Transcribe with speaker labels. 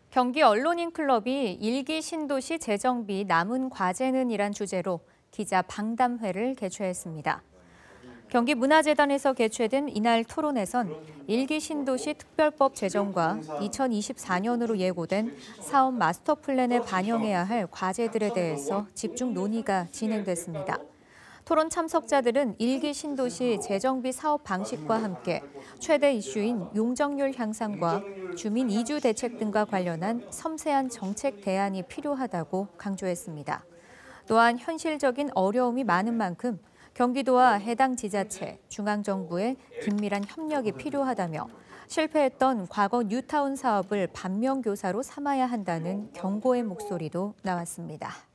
Speaker 1: 경기 언론인클럽이 일기 신도시 재정비 남은 과제는 이란 주제로 기자 방담회를 개최했습니다. 경기문화재단에서 개최된 이날 토론에선 일기 신도시 특별법 제정과 2024년으로 예고된 사업 마스터 플랜에 반영해야 할 과제들에 대해서 집중 논의가 진행됐습니다. 토론 참석자들은 일기 신도시 재정비 사업 방식과 함께 최대 이슈인 용적률 향상과 주민 이주 대책 등과 관련한 섬세한 정책 대안이 필요하다고 강조했습니다. 또한 현실적인 어려움이 많은 만큼 경기도와 해당 지자체, 중앙정부의 긴밀한 협력이 필요하다며 실패했던 과거 뉴타운 사업을 반면교사로 삼아야 한다는 경고의 목소리도 나왔습니다.